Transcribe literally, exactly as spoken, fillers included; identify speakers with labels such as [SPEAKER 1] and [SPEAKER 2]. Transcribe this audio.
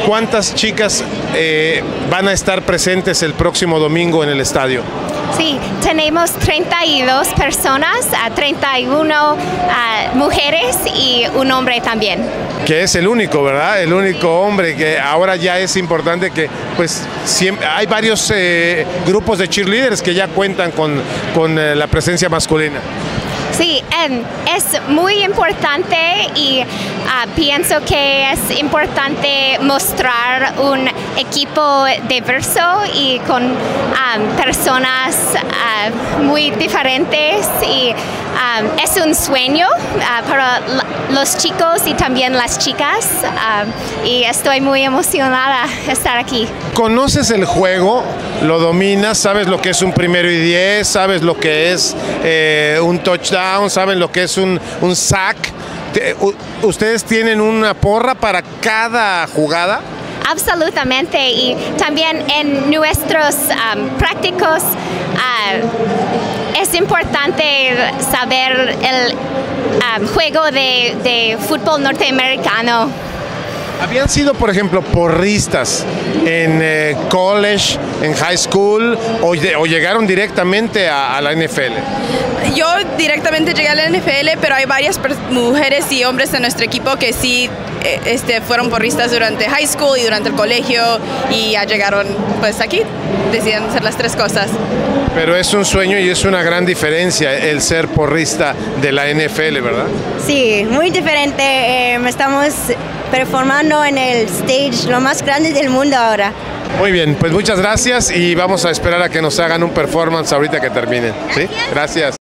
[SPEAKER 1] ¿Cuántas chicas eh, van a estar presentes el próximo domingo en el estadio?
[SPEAKER 2] Sí, tenemos treinta y dos personas, a treinta y una uh, mujeres y un hombre también.
[SPEAKER 1] Que es el único, ¿verdad? El único hombre, que ahora ya es importante que, pues, siempre, hay varios eh, grupos de cheerleaders que ya cuentan con, con eh, la presencia masculina.
[SPEAKER 2] Sí, um, es muy importante y uh, pienso que es importante mostrar un equipo diverso y con um, personas uh, muy diferentes y um, es un sueño uh, para los chicos y también las chicas uh, y estoy muy emocionada de estar aquí.
[SPEAKER 1] ¿Conoces el juego? ¿Lo dominas? ¿Sabes lo que es un primero y diez? ¿Sabes lo que es eh, un touchdown? ¿Saben lo que es un, un sack? ¿Ustedes tienen una porra para cada jugada?
[SPEAKER 2] Absolutamente, y también en nuestros um, prácticos uh, es importante saber el um, juego de, de fútbol norteamericano.
[SPEAKER 1] ¿Habían sido, por ejemplo, porristas en eh, college, en high school, o, de, o llegaron directamente a, a la N F L?
[SPEAKER 3] Yo directamente llegué a la N F L, pero hay varias mujeres y hombres en nuestro equipo que sí este, fueron porristas durante high school y durante el colegio y ya llegaron pues aquí, deciden hacer las tres cosas.
[SPEAKER 1] Pero es un sueño y es una gran diferencia el ser porrista de la N F L, ¿verdad?
[SPEAKER 4] Sí, muy diferente. Eh, estamos performando en el stage lo más grande del mundo ahora.
[SPEAKER 1] Muy bien, pues muchas gracias y vamos a esperar a que nos hagan un performance ahorita que terminen. ¿Sí? Gracias.